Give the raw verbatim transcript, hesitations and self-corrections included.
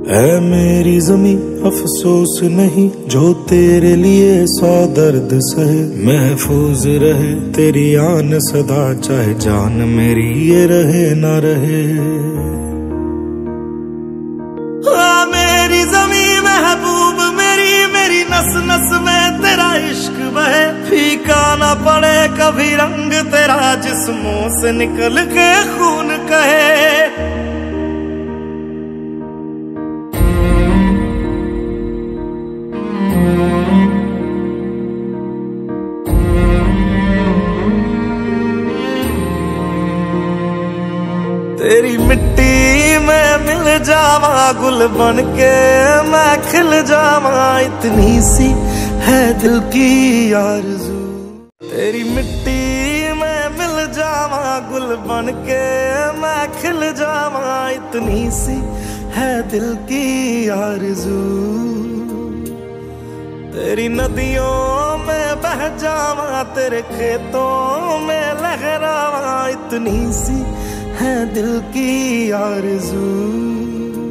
है मेरी ज़मीं अफसोस नहीं जो तेरे लिए सौ दर्द सहे, महफूज रहे तेरी आन सदा चाहे जान मेरी ये रहे ना रहे। हाँ मेरी ज़मीं महबूब मेरी, मेरी नस नस में तेरा इश्क बहे, फीका ना पड़े कभी रंग तेरा जिस्मों से निकल के खून कहे। तेरी मिट्टी में मिल जावा गुल बनके मैं खिल जावा, इतनी सी है दिल की आरज़ू। तेरी मिट्टी में मिल जावा गुल बनके मैं खिल जावा, इतनी सी है दिल की आरज़ू। तेरी नदियों में बह जावा तेरे खेतों में लहरावा, इतनी सी है दिल की आरज़ू।